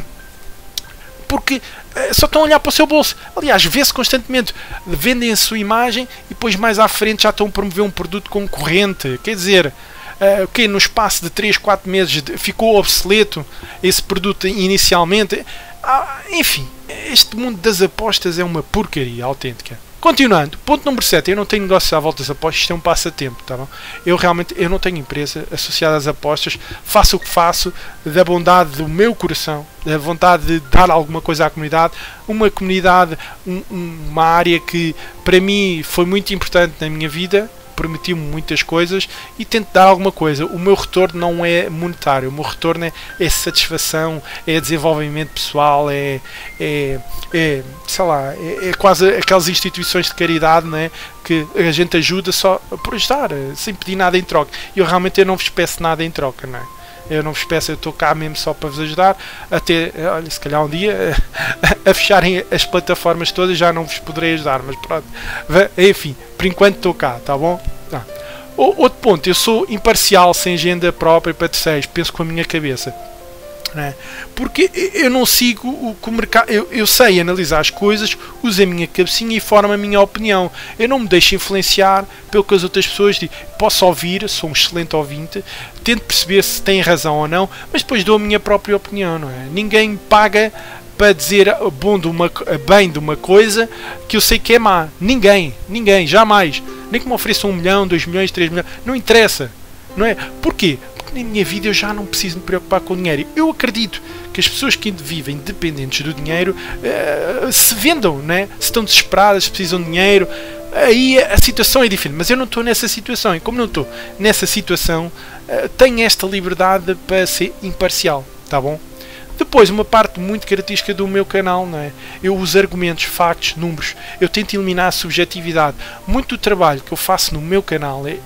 Porque só estão a olhar para o seu bolso. Aliás, vê-se constantemente, vendem a sua imagem e depois mais à frente já estão a promover um produto concorrente. Quer dizer, uh, okay, no espaço de três, quatro meses ficou obsoleto esse produto inicialmente. Ah, enfim, este mundo das apostas é uma porcaria autêntica. Continuando, ponto número sete, eu não tenho negócio à volta das apostas, isto é um passatempo, tá bom? Eu realmente eu não tenho empresa associada às apostas, faço o que faço da bondade do meu coração, da vontade de dar alguma coisa à comunidade, uma comunidade, um, uma área que para mim foi muito importante na minha vida, permitiu-me muitas coisas e tento dar alguma coisa. O meu retorno não é monetário, o meu retorno é, é satisfação, é desenvolvimento pessoal, é, é, é sei lá, é, é quase aquelas instituições de caridade, né, que a gente ajuda só por ajudar, sem pedir nada em troca. E eu realmente eu não vos peço nada em troca, não é? Eu não vos peço, eu estou cá mesmo só para vos ajudar até, olha, se calhar um dia a fecharem as plataformas todas já não vos poderei ajudar, mas pronto, enfim, por enquanto estou cá, tá bom? Tá. Outro ponto, eu sou imparcial, sem agenda própria para terceiros, penso com a minha cabeça. Né? Porque eu não sigo o que o mercado. Eu, eu sei analisar as coisas, uso a minha cabecinha e formo a minha opinião. Eu não me deixo influenciar pelo que as outras pessoas dizem. Posso ouvir, sou um excelente ouvinte, tento perceber se tem razão ou não, mas depois dou a minha própria opinião. Não é? Ninguém me paga para dizer bom de uma, bem de uma coisa que eu sei que é má. Ninguém, ninguém, jamais. Nem que me ofereçam um milhão, dois milhões, três milhões, não interessa. Não é? Porquê? Na minha vida eu já não preciso me preocupar com o dinheiro. Eu acredito que as pessoas que vivem dependentes do dinheiro uh, se vendam, né? Se estão desesperadas, se precisam de dinheiro, aí a situação é diferente. Mas eu não estou nessa situação e como não estou nessa situação, uh, tenho esta liberdade para ser imparcial, tá bom? Depois, uma parte muito característica do meu canal, não é? Eu uso argumentos, factos, números. Eu tento eliminar a subjetividade. Muito do trabalho que eu faço no meu canal é,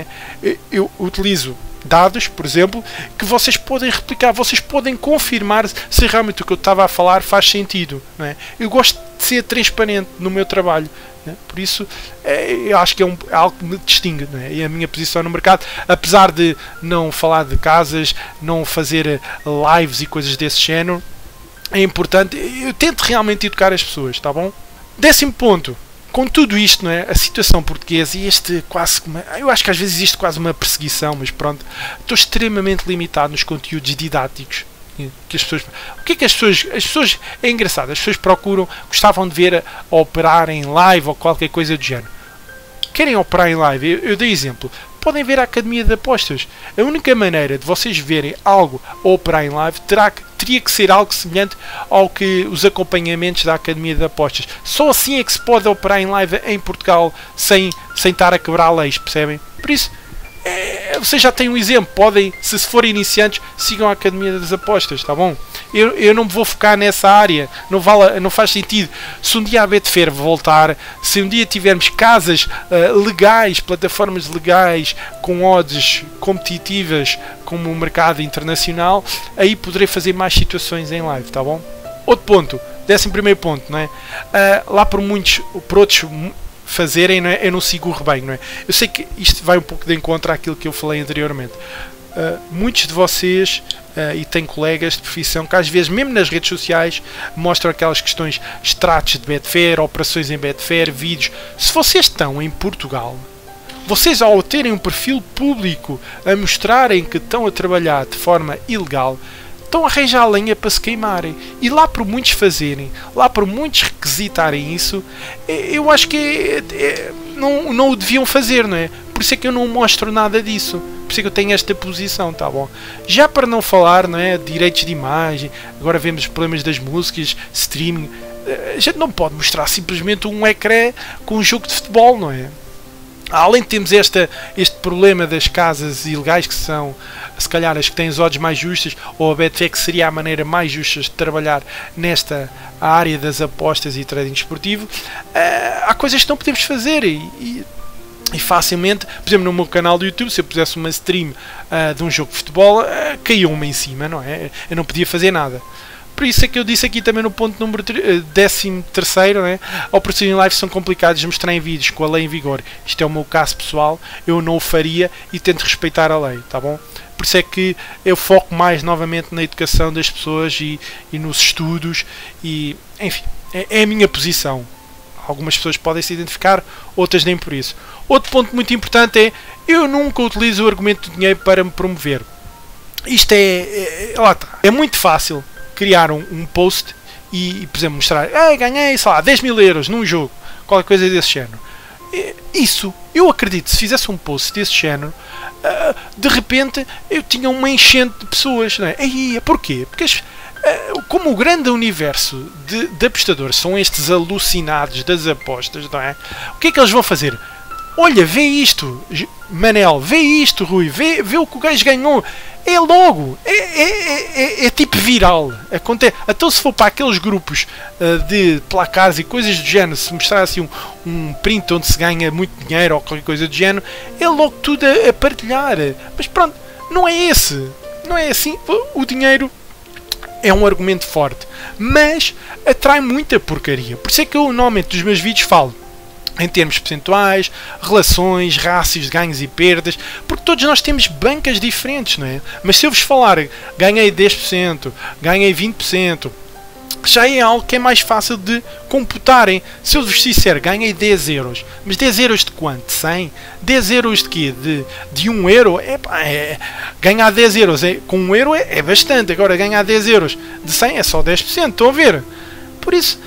é eu utilizo dados, por exemplo, que vocês podem replicar, vocês podem confirmar se realmente o que eu estava a falar faz sentido, não é? Eu gosto de ser transparente no meu trabalho, não é? Por isso é, eu acho que é, um, é algo que me distingue, não é? E a minha posição no mercado, apesar de não falar de casas, não fazer lives e coisas desse género, é importante, eu tento realmente educar as pessoas, tá bom? Décimo ponto. Com tudo isto, não é? A situação portuguesa e este quase... Eu acho que às vezes existe quase uma perseguição, mas pronto. Estou extremamente limitado nos conteúdos didáticos. Que as pessoas, o que é que as pessoas... As pessoas... É engraçado, as pessoas procuram... Gostavam de ver operar em live ou qualquer coisa do género. Querem operar em live? Eu, eu dei exemplo. Podem ver a Academia de Apostas. A única maneira de vocês verem algo a operar em live terá que, teria que ser algo semelhante ao que os acompanhamentos da Academia de Apostas. Só assim é que se pode operar em live em Portugal sem, sem estar a quebrar leis, percebem? Por isso, é, vocês já têm um exemplo. Podem, se forem iniciantes, sigam a Academia das Apostas, tá bom? Eu, eu não me vou focar nessa área, não, vale, não faz sentido. Se um dia a Betfair voltar, se um dia tivermos casas uh, legais, plataformas legais, com odds competitivas como o mercado internacional, aí poderei fazer mais situações em live, tá bom? Outro ponto, décimo primeiro ponto, não é? Uh, lá por muitos, por outros fazerem, não é? Eu não sigo o rebanho, não é? Eu sei que isto vai um pouco de encontro àquilo que eu falei anteriormente. uh, muitos de vocês, uh, e tenho colegas de profissão que às vezes, mesmo nas redes sociais, mostram aquelas questões, extratos de Betfair, operações em Betfair, vídeos. Se vocês estão em Portugal, vocês, ao terem um perfil público a mostrarem que estão a trabalhar de forma ilegal, estão a arranjar lenha para se queimarem. E lá por muitos fazerem, lá por muitos requisitarem isso, eu acho que é, é, não, não o deviam fazer, não é? Por isso é que eu não mostro nada disso. Por isso é que eu tenho esta posição, tá bom? Já para não falar, não é? Direitos de imagem, agora vemos os problemas das músicas, streaming. A gente não pode mostrar simplesmente um ecrã com um jogo de futebol, não é? Além de termos esta, este problema das casas ilegais, que são, se calhar, as que têm as odds mais justas, ou a Betfair, que seria a maneira mais justa de trabalhar nesta área das apostas e trading esportivo, uh, há coisas que não podemos fazer e, e, e facilmente, por exemplo, no meu canal do YouTube, se eu pusesse uma stream uh, de um jogo de futebol, uh, caiu-me em cima, não é? Eu não podia fazer nada. Por isso é que eu disse aqui também no ponto número décimo terceiro, né? Operações em live são complicadas de mostrar em vídeos com a lei em vigor. Isto é o meu caso pessoal, eu não o faria e tento respeitar a lei, tá bom? Por isso é que eu foco mais novamente na educação das pessoas e, e nos estudos e, enfim, é, é a minha posição. Algumas pessoas podem se identificar, outras nem por isso. Outro ponto muito importante é, eu nunca utilizo o argumento do dinheiro para me promover. Isto é, é, lá está, é muito fácil criar um, um post e, por exemplo, mostrar, ei, ganhei, sei lá, dez mil euros num jogo, qualquer coisa desse género. Isso, eu acredito, se fizesse um post desse género, uh, de repente eu tinha uma enchente de pessoas, não é? E porquê? Porque as, uh, como o grande universo de, de apostadores são estes alucinados das apostas, não é? O que é que eles vão fazer? Olha, vê isto, Manel, vê isto, Rui, vê, vê o que o gajo ganhou. É logo, é, é, é, é tipo viral. Acontece. Então, se for para aqueles grupos uh, de placares e coisas do género, se mostrar assim um, um print onde se ganha muito dinheiro ou qualquer coisa do género, é logo tudo a, a partilhar. Mas pronto, não é esse. Não é assim. O dinheiro é um argumento forte, mas atrai muita porcaria. Por isso é que eu, normalmente, dos meus vídeos falo em termos percentuais, relações, rácios de ganhos e perdas, porque todos nós temos bancas diferentes, não é? Mas se eu vos falar, ganhei dez por cento, ganhei vinte por cento, já é algo que é mais fácil de computarem. Se eu vos disser, ganhei dez euros, mas dez euros de quanto? cem? dez euros de quê? De, de um euro? É, pá, é, ganhar dez euros é, com um euro é, é bastante, agora ganhar dez euros de cem é só dez por cento, estão a ver? Por isso,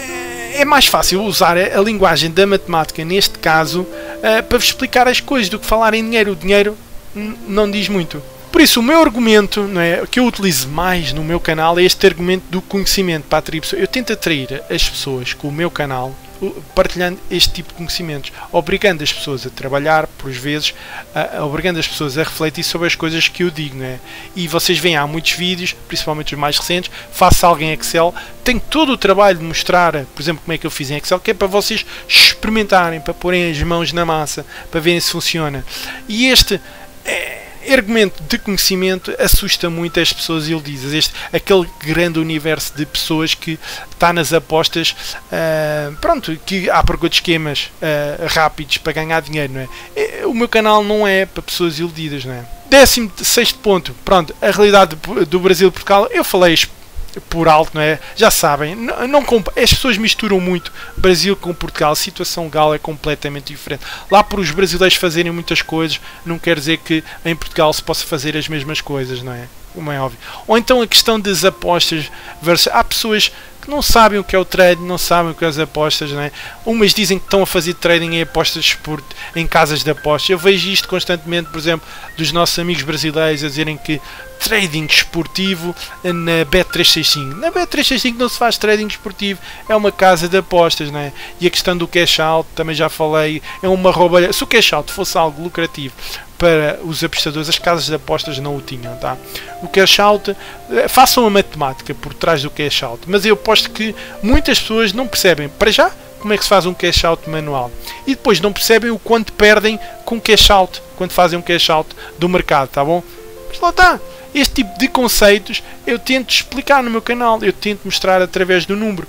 é mais fácil usar a linguagem da matemática, neste caso, uh, para vos explicar as coisas, do que falar em dinheiro. O dinheiro não diz muito. Por isso, o meu argumento, não é, que eu utilizo mais no meu canal é este argumento do conhecimento para atrair pessoas. Eu tento atrair as pessoas com o meu canal, partilhando este tipo de conhecimentos, obrigando as pessoas a trabalhar, por vezes, uh, obrigando as pessoas a refletir sobre as coisas que eu digo, não é? E vocês veem, há muitos vídeos, principalmente os mais recentes, faço algo em Excel, tenho todo o trabalho de mostrar, por exemplo, como é que eu fiz em Excel, que é para vocês experimentarem, para porem as mãos na massa, para verem se funciona. E este é, argumento de conhecimento assusta muito as pessoas iludidas, este, aquele grande universo de pessoas que está nas apostas, uh, pronto, que há procura de esquemas uh, rápidos para ganhar dinheiro, não é? O meu canal não é para pessoas iludidas, não é? Décimo sexto ponto, pronto, a realidade do Brasil e Portugal, eu falei por alto, não é? Já sabem, não, não, as pessoas misturam muito Brasil com Portugal, a situação legal é completamente diferente. Lá por os brasileiros fazerem muitas coisas, não quer dizer que em Portugal se possa fazer as mesmas coisas, não é? Como é óbvio. Ou então a questão das apostas versus... Há pessoas que não sabem o que é o trading, não sabem o que é as apostas, não é? Umas dizem que estão a fazer trading em apostas por, em casas de apostas. Eu vejo isto constantemente, por exemplo, dos nossos amigos brasileiros a dizerem que trading esportivo na Bet trezentos e sessenta e cinco. Na Bet trezentos e sessenta e cinco não se faz trading esportivo, é uma casa de apostas, não é? E a questão do cash out, também já falei, é uma roubalha. Se o cash out fosse algo lucrativo para os apostadores, as casas de apostas não o tinham, tá? O cash out, façam a matemática por trás do cash out, mas eu aposto que muitas pessoas não percebem, para já, como é que se faz um cash out manual, e depois não percebem o quanto perdem com cash out, quando fazem um cash out do mercado, tá bom? Mas lá está. Este tipo de conceitos eu tento explicar no meu canal, eu tento mostrar através do número.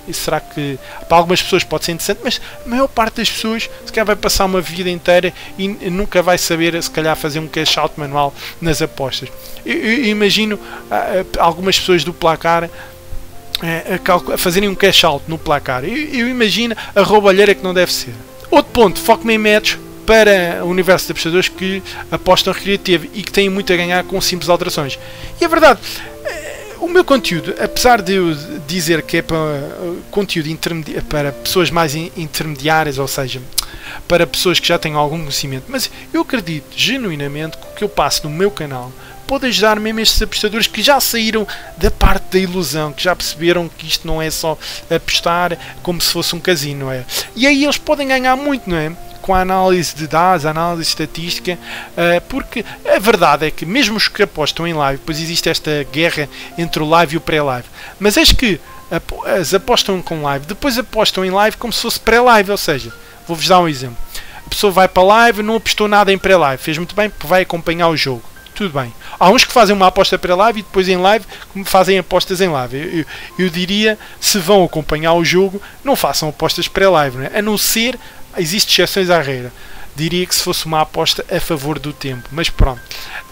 e será que para algumas pessoas pode ser interessante, mas a maior parte das pessoas se calhar vai passar uma vida inteira e nunca vai saber se calhar fazer um cash out manual nas apostas. Eu, eu imagino uh, algumas pessoas do placar uh, a, a fazerem um cash out no placar. Eu, eu imagino a roubalheira que não deve ser. Outro ponto, foco-me em métodos para o universo de apostadores que apostam recreativo e que têm muito a ganhar com simples alterações. E é verdade, o meu conteúdo, apesar de eu dizer que é para conteúdo para pessoas mais intermediárias, ou seja, para pessoas que já têm algum conhecimento, mas eu acredito genuinamente que o que eu passo no meu canal pode ajudar mesmo estes apostadores que já saíram da parte da ilusão, que já perceberam que isto não é só apostar como se fosse um casino, não é? E aí eles podem ganhar muito, não é? Com a análise de dados, a análise estatística, porque a verdade é que mesmo os que apostam em live, pois existe esta guerra entre o live e o pré-live, mas és que as apostam com live, depois apostam em live como se fosse pré-live, ou seja, vou-vos dar um exemplo. A pessoa vai para live, não apostou nada em pré-live, fez muito bem porque vai acompanhar o jogo. Tudo bem. Há uns que fazem uma aposta pré-live e depois em live fazem apostas em live. Eu, eu, eu diria, se vão acompanhar o jogo, não façam apostas pré-live, não é? A não ser, existem exceções à regra. Diria que se fosse uma aposta a favor do tempo, mas pronto,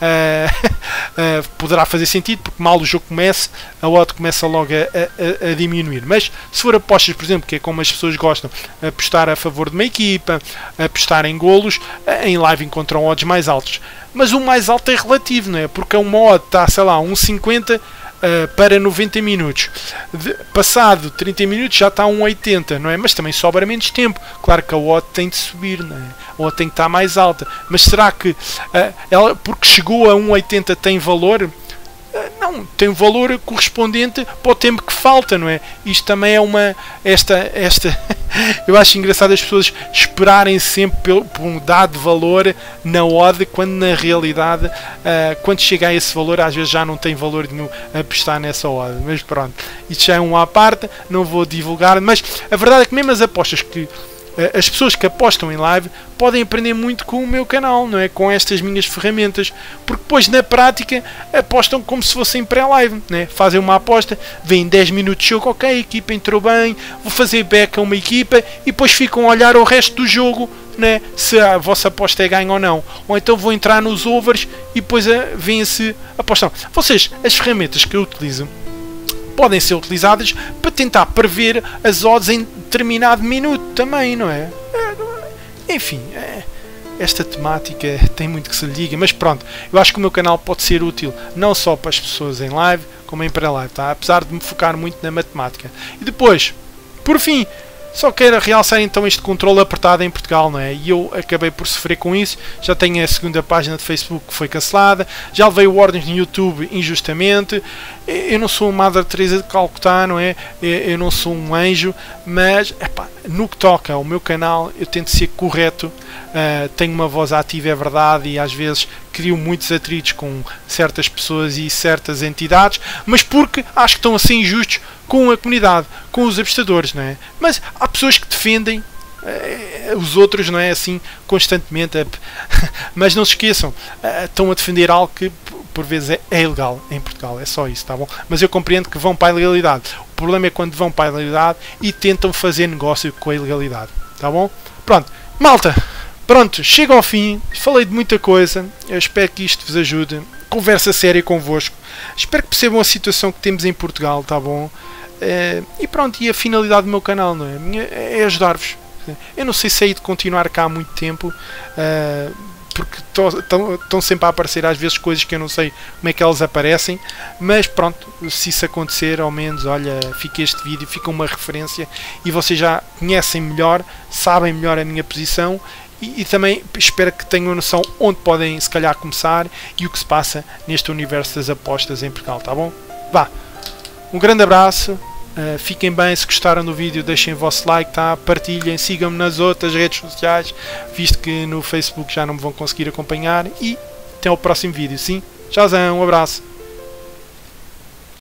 uh, uh, poderá fazer sentido porque mal o jogo começa, a odd começa logo a, a, a diminuir. Mas se for apostas, por exemplo, que é como as pessoas gostam, apostar a favor de uma equipa, apostar em golos, em live encontram odds mais altos. Mas o mais alto é relativo, não é? Porque uma odd está, sei lá, um cinquenta uh, para noventa minutos. De, passado trinta minutos já está a um oitenta, não é? Mas também sobra menos tempo. Claro que a odd tem de subir, não é? A odd tem que estar mais alta. Mas será que uh, ela, porque chegou a um oitenta, tem valor? Não, tem um valor correspondente para o tempo que falta, não é? Isto também é uma... Esta... esta eu acho engraçado as pessoas esperarem sempre por, por um dado valor na odd, quando na realidade, uh, quando chega a esse valor, às vezes já não tem valor nenhum apostar nessa odd. Mas pronto, isto já é um à parte, não vou divulgar, mas a verdade é que mesmo as apostas que as pessoas que apostam em live podem aprender muito com o meu canal, não é? Com estas minhas ferramentas, porque depois na prática apostam como se fossem pré-live, não é? Fazem uma aposta, veem dez minutos de jogo, ok, a equipa entrou bem, vou fazer back a uma equipa e depois ficam a olhar o resto do jogo, não é? Se a vossa aposta é ganho ou não, ou então vou entrar nos overs e depois veem se apostam. Vocês, as ferramentas que eu utilizo podem ser utilizadas para tentar prever as odds em determinado minuto também, não é? é enfim, é, esta temática tem muito que se lhe diga, mas pronto, eu acho que o meu canal pode ser útil não só para as pessoas em live, como em pré-live, tá? Apesar de me focar muito na matemática. E depois, por fim, só quero realçar então este controle apertado em Portugal, não é? E eu acabei por sofrer com isso. Já tenho a segunda página de Facebook que foi cancelada. Já levei ordens no YouTube injustamente. Eu não sou uma Madre Teresa de Calcutá, não é? Eu não sou um anjo. Mas, epá, no que toca ao meu canal, eu tento ser correto. Uh, tenho uma voz ativa, é verdade, e às vezes crio muitos atritos com certas pessoas e certas entidades, mas porque acho que estão a ser injustos com a comunidade, com os apostadores, não é? Mas há pessoas que defendem uh, os outros, não é? Assim, constantemente. Mas não se esqueçam, uh, estão a defender algo que por vezes é, é ilegal em Portugal, é só isso, tá bom? Mas eu compreendo que vão para a ilegalidade. O problema é quando vão para a ilegalidade e tentam fazer negócio com a ilegalidade, tá bom? Pronto, malta! Pronto, chego ao fim, falei de muita coisa, eu espero que isto vos ajude, conversa séria convosco, espero que percebam a situação que temos em Portugal, tá bom? É, e pronto, e a finalidade do meu canal, não é? É ajudar-vos. Eu não sei se é de continuar cá há muito tempo, uh, porque estão sempre a aparecer às vezes coisas que eu não sei como é que elas aparecem, mas pronto, se isso acontecer, ao menos, olha, fica este vídeo, fica uma referência e vocês já conhecem melhor, sabem melhor a minha posição. E, e também espero que tenham noção onde podem se calhar começar e o que se passa neste universo das apostas em Portugal, tá bom? Vá, um grande abraço, uh, fiquem bem, se gostaram do vídeo deixem o vosso like, tá? Partilhem, sigam-me nas outras redes sociais, visto que no Facebook já não me vão conseguir acompanhar, e até ao próximo vídeo, sim? Tchauzão, um abraço!